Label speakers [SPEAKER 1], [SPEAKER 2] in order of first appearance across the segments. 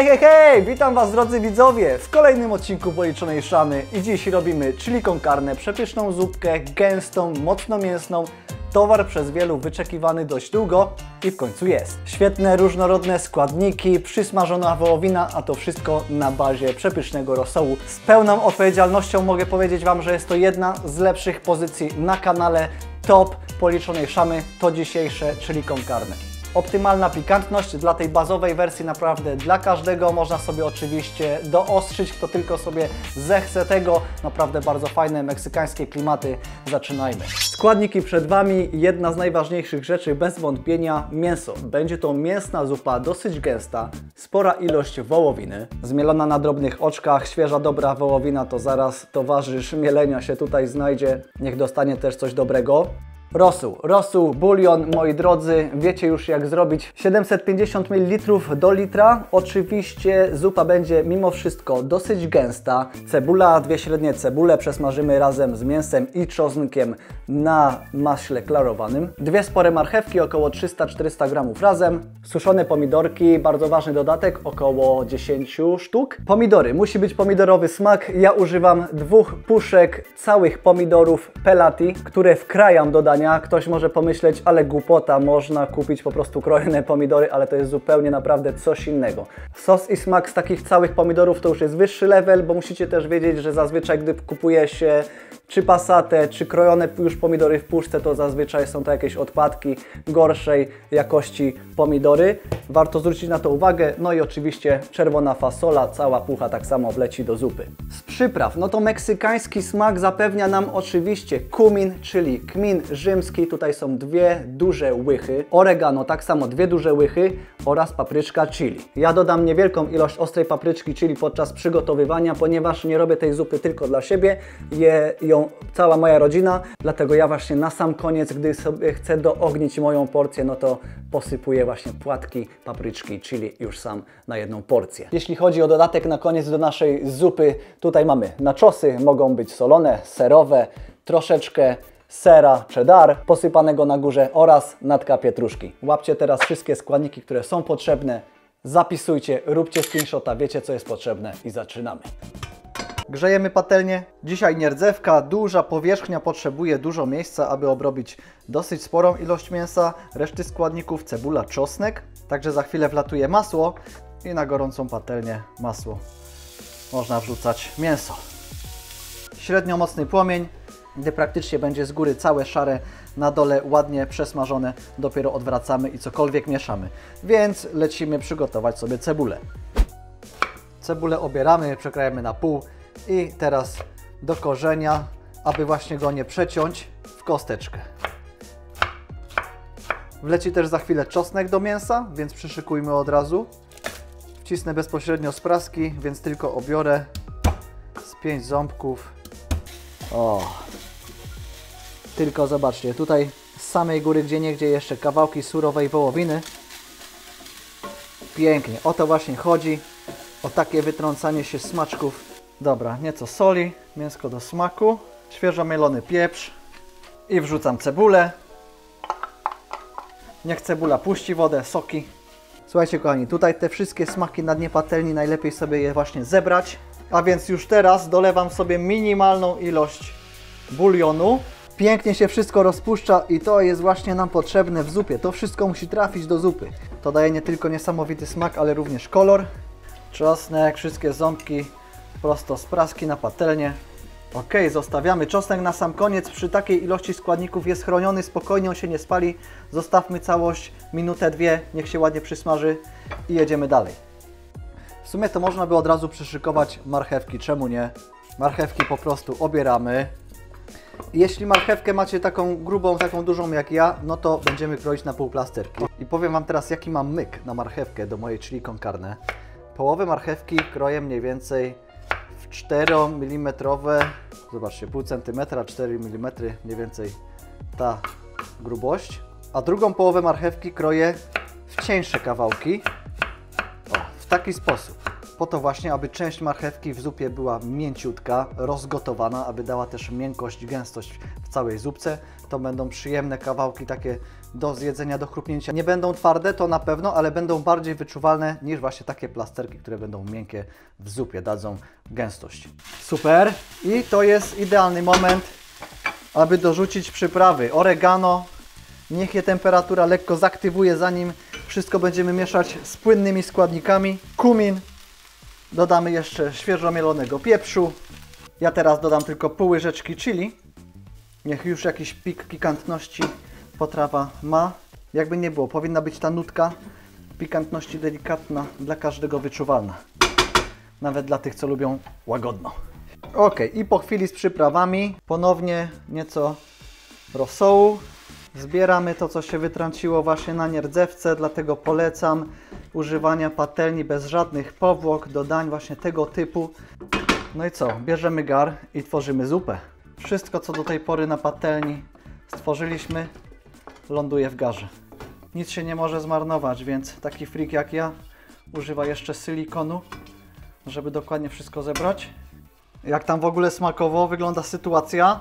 [SPEAKER 1] Hej, hej, hej! Witam Was, drodzy widzowie, w kolejnym odcinku Policzonej Szamy i dziś robimy chili con carne, przepyszną zupkę, gęstą, mocno mięsną, towar przez wielu wyczekiwany dość długo i w końcu jest. Świetne, różnorodne składniki, przysmażona wołowina, a to wszystko na bazie przepysznego rosołu. Z pełną odpowiedzialnością mogę powiedzieć Wam, że jest to jedna z lepszych pozycji na kanale. Top Policzonej Szamy to dzisiejsze chili con carne. Optymalna pikantność dla tej bazowej wersji, naprawdę dla każdego. Można sobie oczywiście doostrzyć, kto tylko sobie zechce tego. Naprawdę bardzo fajne meksykańskie klimaty. Zaczynajmy. Składniki przed Wami. Jedna z najważniejszych rzeczy, bez wątpienia, mięso. Będzie to mięsna zupa, dosyć gęsta, spora ilość wołowiny, zmielona na drobnych oczkach. Świeża, dobra wołowina to zaraz towarzysz mielenia się tutaj znajdzie. Niech dostanie też coś dobrego. Rosół, bulion, moi drodzy, wiecie już jak zrobić. 750 ml do litra. Oczywiście zupa będzie mimo wszystko dosyć gęsta. Cebula, dwie średnie cebule przesmażymy razem z mięsem i czosnkiem na maśle klarowanym. Dwie spore marchewki, około 300-400 gramów razem. Suszone pomidorki, bardzo ważny dodatek, około 10 sztuk. Pomidory, musi być pomidorowy smak. Ja używam 2 puszek całych pomidorów pelati, które wkrajam do dania. Ktoś może pomyśleć, ale głupota, można kupić po prostu krojone pomidory, ale to jest zupełnie naprawdę coś innego. Sos i smak z takich całych pomidorów to już jest wyższy level, bo musicie też wiedzieć, że zazwyczaj gdy kupuje się czy pasate, czy krojone już pomidory w puszce, to zazwyczaj są to jakieś odpadki gorszej jakości pomidory. Warto zwrócić na to uwagę. No i oczywiście czerwona fasola, cała pucha tak samo wleci do zupy. Z przypraw, no to meksykański smak zapewnia nam oczywiście kumin, czyli kmin rzymski. Tutaj są 2 duże łychy. Oregano, tak samo 2 duże łychy oraz papryczka chili. Ja dodam niewielką ilość ostrej papryczki chili podczas przygotowywania, ponieważ nie robię tej zupy tylko dla siebie. Je ją cała moja rodzina, dlatego ja właśnie na sam koniec, gdy sobie chcę doognić moją porcję, no to posypuję właśnie płatki papryczki chili już sam na jedną porcję. Jeśli chodzi o dodatek na koniec do naszej zupy, tutaj mamy nachosy, mogą być solone, serowe, troszeczkę sera cheddar posypanego na górze oraz natka pietruszki. Łapcie teraz wszystkie składniki, które są potrzebne, zapisujcie, róbcie screenshota, wiecie co jest potrzebne i zaczynamy. Grzejemy patelnię. Dzisiaj nierdzewka, duża powierzchnia potrzebuje dużo miejsca, aby obrobić dosyć sporą ilość mięsa. Reszty składników, cebula, czosnek. Także za chwilę wlatuje masło i na gorącą patelnię masło można wrzucać mięso. Średnio mocny płomień, gdy praktycznie będzie z góry całe szare, na dole ładnie przesmażone, dopiero odwracamy i cokolwiek mieszamy. Więc lecimy przygotować sobie cebulę. Cebulę obieramy, przekrajamy na pół. I teraz do korzenia, aby właśnie go nie przeciąć, w kosteczkę. Wleci też za chwilę czosnek do mięsa, więc przyszykujmy od razu. Wcisnę bezpośrednio z praski, więc tylko obiorę z 5 ząbków. O! Tylko zobaczcie, tutaj z samej góry gdzieniegdzie jeszcze kawałki surowej wołowiny. Pięknie, o to właśnie chodzi, o takie wytrącanie się smaczków. Dobra, nieco soli, mięsko do smaku, świeżo mielony pieprz i wrzucam cebulę. Niech cebula puści wodę, soki. Słuchajcie kochani, tutaj te wszystkie smaki na dnie patelni najlepiej sobie je właśnie zebrać. A więc już teraz dolewam sobie minimalną ilość bulionu. Pięknie się wszystko rozpuszcza i to jest właśnie nam potrzebne w zupie. To wszystko musi trafić do zupy. To daje nie tylko niesamowity smak, ale również kolor. Czosnek, wszystkie ząbki prosto z praski na patelnię. Ok, zostawiamy czosnek na sam koniec. Przy takiej ilości składników jest chroniony, spokojnie on się nie spali. Zostawmy całość minutę, 2, niech się ładnie przysmaży i jedziemy dalej. W sumie to można by od razu przyszykować marchewki, czemu nie? Marchewki po prostu obieramy. Jeśli marchewkę macie taką grubą, taką dużą jak ja, no to będziemy kroić na półplasterki. I powiem Wam teraz, jaki mam myk na marchewkę do mojej chili con carne. Połowę marchewki kroję mniej więcej w 4 mm, zobaczcie, pół centymetra, 4 mm, mniej więcej ta grubość. A drugą połowę marchewki kroję w cieńsze kawałki, o, w taki sposób. Po to właśnie, aby część marchewki w zupie była mięciutka, rozgotowana, aby dała też miękkość, gęstość w całej zupce. To będą przyjemne kawałki takie do zjedzenia, do chrupnięcia. Nie będą twarde, to na pewno, ale będą bardziej wyczuwalne niż właśnie takie plasterki, które będą miękkie w zupie, dadzą gęstość. Super! I to jest idealny moment, aby dorzucić przyprawy. Oregano, niech je temperatura lekko zaktywuje, zanim wszystko będziemy mieszać z płynnymi składnikami. Kumin, dodamy jeszcze świeżo mielonego pieprzu. Ja teraz dodam tylko pół łyżeczki chili. Niech już jakiś pik pikantności potrawa ma. Jakby nie było, powinna być ta nutka pikantności delikatna, dla każdego wyczuwalna. Nawet dla tych, co lubią łagodno. Ok, i po chwili z przyprawami ponownie nieco rosołu. Zbieramy to, co się wytrąciło właśnie na nierdzewce, dlatego polecam używania patelni bez żadnych powłok do dań właśnie tego typu. No i co? Bierzemy gar i tworzymy zupę. Wszystko, co do tej pory na patelni stworzyliśmy, ląduje w garze. Nic się nie może zmarnować, więc taki freak jak ja używa jeszcze silikonu, żeby dokładnie wszystko zebrać. Jak tam w ogóle smakowo wygląda sytuacja?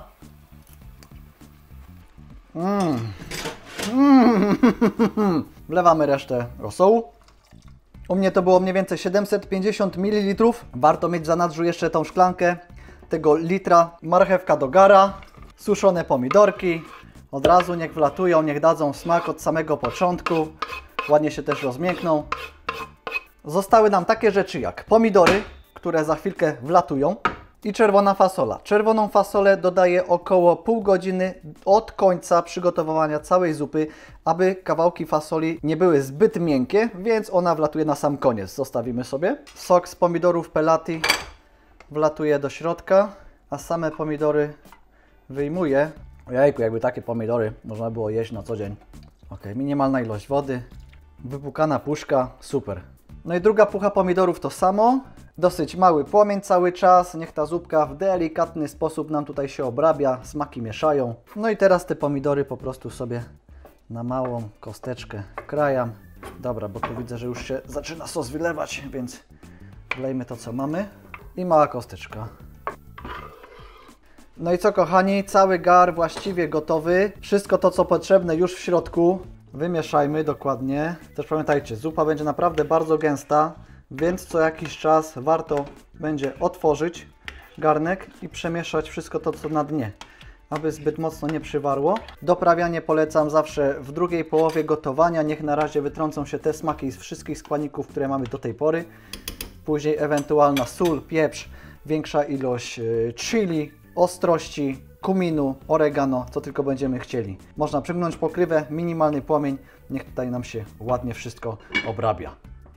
[SPEAKER 1] Wlewamy resztę rosołu. U mnie to było mniej więcej 750 ml. Warto mieć w zanadrzu jeszcze tą szklankę tego litra. Marchewka do gara, suszone pomidorki. Od razu niech wlatują, niech dadzą smak od samego początku. Ładnie się też rozmiękną. Zostały nam takie rzeczy jak pomidory, które za chwilkę wlatują, i czerwona fasola. Czerwoną fasolę dodaję około pół godziny od końca przygotowywania całej zupy, aby kawałki fasoli nie były zbyt miękkie, więc ona wlatuje na sam koniec. Zostawimy sobie. Sok z pomidorów pelati wlatuje do środka, a same pomidory wyjmuję. Ojejku, jakby takie pomidory można było jeść na co dzień. Ok, minimalna ilość wody, wypłukana puszka, super. No i druga pucha pomidorów to samo. Dosyć mały płomień cały czas, niech ta zupka w delikatny sposób nam tutaj się obrabia, smaki mieszają. No i teraz te pomidory po prostu sobie na małą kosteczkę wkrajam. Dobra, bo tu widzę, że już się zaczyna sos wylewać, więc wlejmy to, co mamy. I mała kosteczka. No i co, kochani, cały gar właściwie gotowy. Wszystko to, co potrzebne, już w środku. Wymieszajmy dokładnie. Też pamiętajcie, zupa będzie naprawdę bardzo gęsta, więc co jakiś czas warto będzie otworzyć garnek i przemieszać wszystko to, co na dnie, aby zbyt mocno nie przywarło. Doprawianie polecam zawsze w drugiej połowie gotowania. Niech na razie wytrącą się te smaki z wszystkich składników, które mamy do tej pory. Później ewentualna sól, pieprz, większa ilość chili, ostrości, kuminu, oregano, co tylko będziemy chcieli. Można przygnąć pokrywę, minimalny płomień, niech tutaj nam się ładnie wszystko obrabia.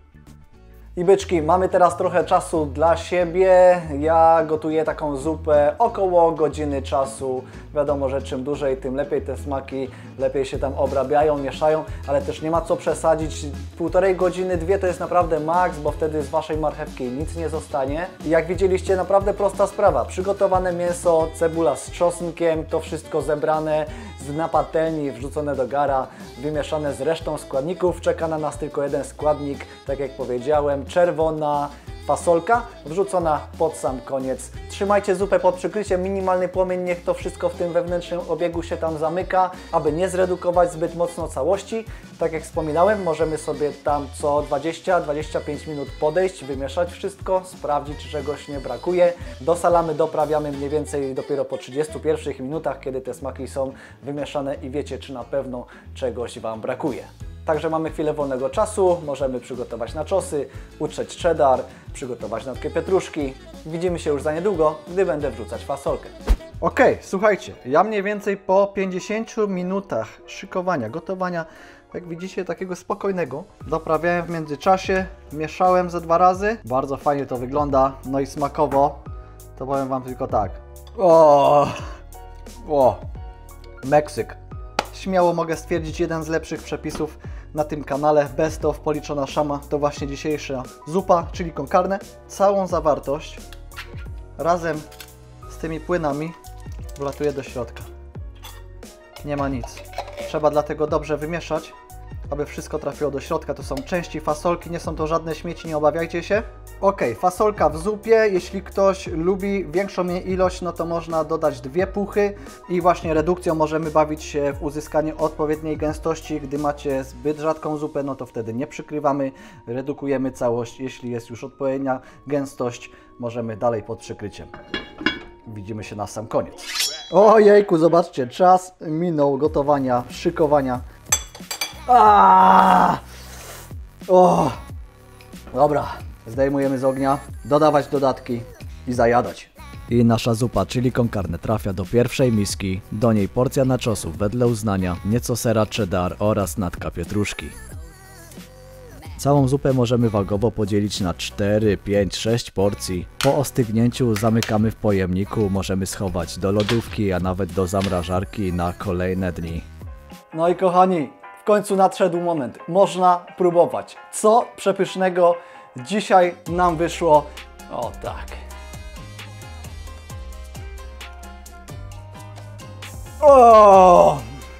[SPEAKER 1] I byczki, mamy teraz trochę czasu dla siebie. Ja gotuję taką zupę około godziny czasu. Wiadomo, że czym dłużej, tym lepiej te smaki, lepiej się tam obrabiają, mieszają, ale też nie ma co przesadzić. Półtorej godziny, 2 to jest naprawdę maks, bo wtedy z Waszej marchewki nic nie zostanie. I jak widzieliście, naprawdę prosta sprawa. Przygotowane mięso, cebula z czosnkiem, to wszystko zebrane na patelni, wrzucone do gara, wymieszane z resztą składników. Czeka na nas tylko jeden składnik, tak jak powiedziałem, czerwona fasolka, wrzucona pod sam koniec. Trzymajcie zupę pod przykryciem, minimalny płomień, niech to wszystko w tym wewnętrznym obiegu się tam zamyka, aby nie zredukować zbyt mocno całości. Tak jak wspominałem, możemy sobie tam co 20-25 minut podejść, wymieszać wszystko, sprawdzić, czy czegoś nie brakuje. Dosalamy, doprawiamy mniej więcej dopiero po 31 minutach, kiedy te smaki są wymieszane i wiecie, czy na pewno czegoś Wam brakuje. Także mamy chwilę wolnego czasu, możemy przygotować naczosy, utrzeć cheddar, przygotować natkę pietruszki. Widzimy się już za niedługo, gdy będę wrzucać fasolkę. Ok, słuchajcie, ja mniej więcej po 50 minutach szykowania, gotowania, jak widzicie, takiego spokojnego, doprawiałem w międzyczasie, mieszałem ze 2 razy. Bardzo fajnie to wygląda, no i smakowo, to powiem Wam tylko tak. Meksyk. Śmiało mogę stwierdzić, jeden z lepszych przepisów na tym kanale. Best of policzona szama to właśnie dzisiejsza zupa, czyli con carne. Całą zawartość razem z tymi płynami wlatuje do środka. Nie ma nic. Trzeba dlatego dobrze wymieszać, aby wszystko trafiło do środka. To są części fasolki, nie są to żadne śmieci, nie obawiajcie się. Ok, fasolka w zupie. Jeśli ktoś lubi większą jej ilość, no to można dodać 2 puchy i właśnie redukcją możemy bawić się w uzyskanie odpowiedniej gęstości. Gdy macie zbyt rzadką zupę, no to wtedy nie przykrywamy, redukujemy całość. Jeśli jest już odpowiednia gęstość, możemy dalej pod przykryciem. Widzimy się na sam koniec. Ojejku, zobaczcie, czas minął gotowania, szykowania. O! Dobra, zdejmujemy z ognia, dodawać dodatki i zajadać. I nasza zupa chili con carne trafia do pierwszej miski, do niej porcja nachosów wedle uznania, nieco sera cheddar oraz natka pietruszki. Całą zupę możemy wagowo podzielić na 4, 5, 6 porcji. Po ostygnięciu zamykamy w pojemniku, możemy schować do lodówki, a nawet do zamrażarki na kolejne dni. No i kochani, w końcu nadszedł moment. Można próbować. Co przepysznego dzisiaj nam wyszło? O tak. O,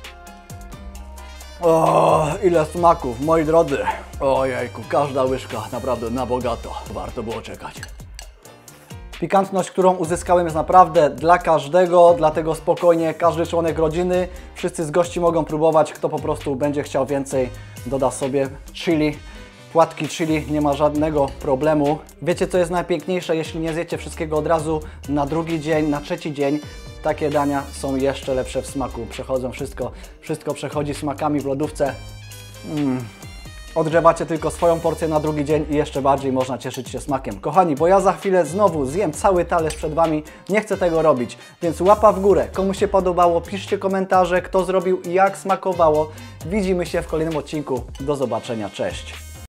[SPEAKER 1] ile smaków, moi drodzy. Ojejku, każda łyżka naprawdę na bogato. Warto było czekać. Pikantność, którą uzyskałem, jest naprawdę dla każdego, dlatego spokojnie każdy członek rodziny, wszyscy z gości mogą próbować. Kto po prostu będzie chciał więcej, doda sobie chili. Płatki chili, nie ma żadnego problemu. Wiecie, co jest najpiękniejsze? Jeśli nie zjecie wszystkiego od razu, na drugi dzień, na trzeci dzień, takie dania są jeszcze lepsze w smaku. Przechodzą wszystko przechodzi smakami w lodówce. Odgrzewacie tylko swoją porcję na drugi dzień i jeszcze bardziej można cieszyć się smakiem. Kochani, bo ja za chwilę znowu zjem cały talerz przed Wami, nie chcę tego robić, więc łapa w górę. Komu się podobało, piszcie komentarze, kto zrobił i jak smakowało. Widzimy się w kolejnym odcinku. Do zobaczenia, cześć!